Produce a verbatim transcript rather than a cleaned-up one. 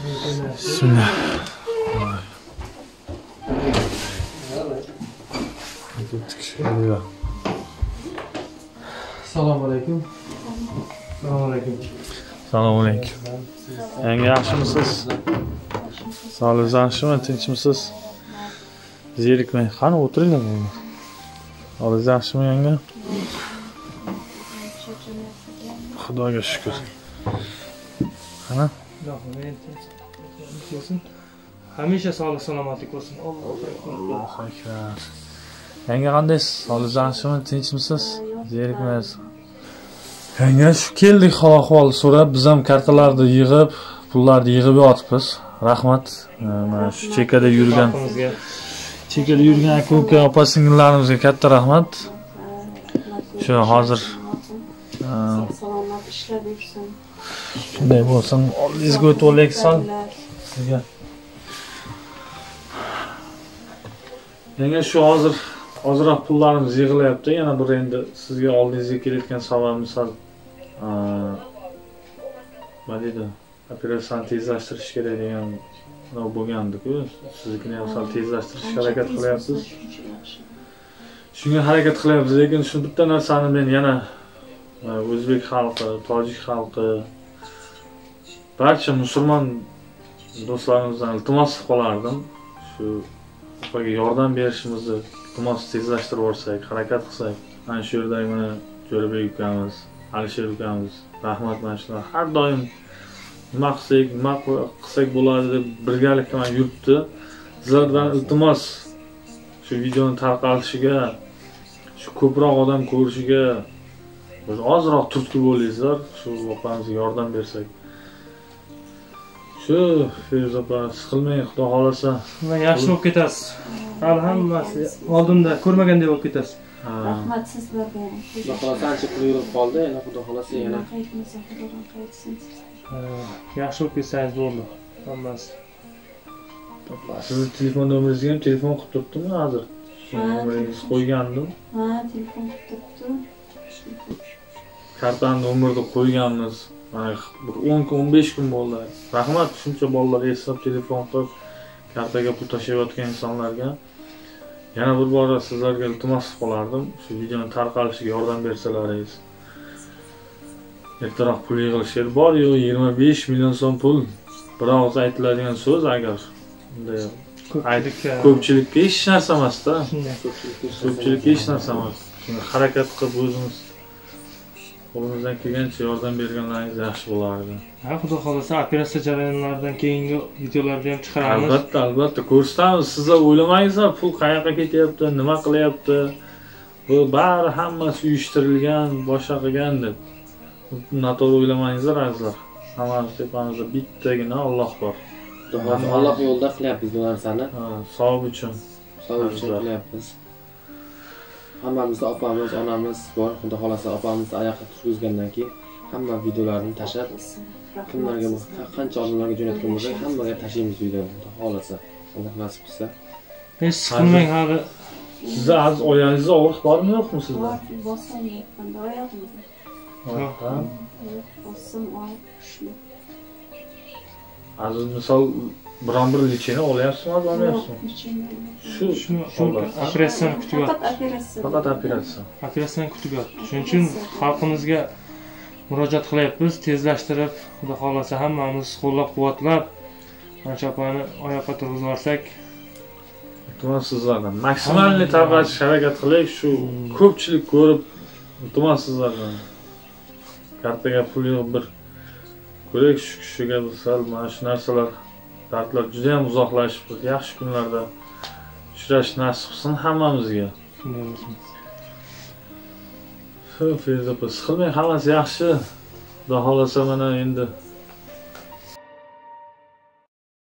Bismillah. Assalomu alaykum. Assalomu alaykum. Assalomu alaykum. Yangi yaxshimisiz? Sog'ligingiz yaxshimi? Tinchmisiz? Zerikmang. Qani o'tiringlar. Sog'ligingiz yaxshimi yanga? Xudoga shukr. Qani? Hamisha sog'lik salomatlik bo'lsin. Allohu akbar. Yanga qandaysiz? Sog'ligingiz yaxshimi? Tinchmisiz? Zerikmaysiz. Yanga shu keldik, hol-ahvolni so'rab, biz ham kartalarni yig'ib, pullarni yig'ib yotibmiz. Rahmat. Mana shu chekada yurgan chekada yurgan aka-uka, opa-singillarimizga katta rahmat. Shu hozir salomat ishlab yursin. Shunday bo'lsin, oldingizga o'tib olaylik son. Sizga. Yanga shu hozir Hozirroq pullarimiz yig'ilyapti. Yana bir endi sizga oldingizga kelayotgan savol misol nima deydi? Operatsiyani tezlashtirish kerak degan nima bo'lgandi-ku. Siznikini ham sal tezlashtirishga harakat qilyapsiz. Shunga harakat qilyapmiz, lekin shu bitta narsani men yana o'zbek xalqi, tojik xalqi, barcha musulmon do'stlarimizdan iltimos qilib qolardim. Shu opaga yordam berishimizni iltimos tezlashtirib olsak, harakat qilsak. Mana shu yerdagi mana Jo'rabek ukamiz, Alisher ukamiz, rahmat mana shular har doim nima qilsak, nima qilsak bo'ladi deb birgalikda mana yuribdi. Sizlardan iltimos shu videoni tarqalishiga, shu ko'proq odam ko'rishiga biz ozroq turtki bo'lingizlar, shu opamizga yordam bersak. Shu Feruza opa, siqilmang, xudo xolasa. Yaxshi bo'lib ketasiz. Hali hammasi oldinda ko'rmagandek bo'lib ketasiz. Rahmat sizlarga. Xudo xolasa ancha pul yurib qoldi, endi xudo xolasa yana yaxshi bo'lib ketsangiz bo'ldi. Hammasi. Sizni telefon nomeringizni ham telefon qilib turibdimi hozir? Nomeringizni qo'ygandim. Ha, telefon qilib turibdi. Kartani nomerni qo'yganmiz. Mana bir o'n kun, o'n besh kun bo'ldi. Rahmat shuncha bolalar eslab telefon qilib kartaga pul tashlayotgan insonlarga. Yana bir bora sizlarga iltimos qilib qolardim, shu videoni tarqalishiga yordam bersalaringiz. Ertaroq pul yig'ilishlar bor-yu, yigirma besh million so'm pul. Biroq aytiladigan so'z agar bunday ko'pchilikka hech narsa emas-da. Ko'pchilikka hech narsa emas. Shuni harakat qilib o'zimiz qo'limizdan kelgancha yordam berganlaringiz yaxshi bo'lardi. Ha, xudo xolasa operatsiya jarayonlaridan keyingi videolarni ham chiqaramiz. Albatta, albatta ko'rsatamiz. Sizlar o'ylamangizlar, pul qayoqqa ketyapti, nima qilyapti. Bu bari hammasi uyushtirilgan, boshqa qilgan deb. Noto'g'ri o'ylamangizlar azizlar. Hammamiz tepamizda bittagina Alloh bor. Alloh yo'lida qilyapmiz bu narsani. Ha, savob uchun. Savob uchun qilyapmiz. Hammamizda opamiz, onamiz bor. Xudo xolasa opamizni oyoqqa turgizgandan keyin hamma videolarni tashlab, kimlarga qancha odamlarga jo'natgan bo'lsak, hammaga tashlaymiz videoni. Xudo xolasa, Alloh nasib qilsa. Hech siqilmang hali. Sizda aziz oyog'ingizda og'riq bormi, yo'qmi sizda? Bor, bosim yo'qmanda oyog'imda. Ha. Bosim og'riq kuchli. Aziz misol biron bir lecheni olyapsizmi, olmayapsizmi? Shu shu operatsiyani kutyapti. Faqat operatsiya. Faqat operatsiya. Operatsiyani kutyapti. Shuning uchun xalqimizga murojaat qilyapmiz, tezlashtirib, xudo xolasa hammamiz qo'llab-quvvatlab mana chopani oyoqqa turg'izib olsak, iltimos sizlardan maksimalni tarqatishga harakat qilaylik, shu ko'pchilik ko'rib, iltimos sizlardan. Kartaga pul yo'q bir ko'rak shu kishiga sal mana shu narsalar, dardlar juda ham uzoqlashib, yaxshi kunlarda uchrash nasib qilsin hammamizga. Shunday bo'lsin. Feruza opa, siqilmang, hammasi yaxshi. Xudo xolasa mana endi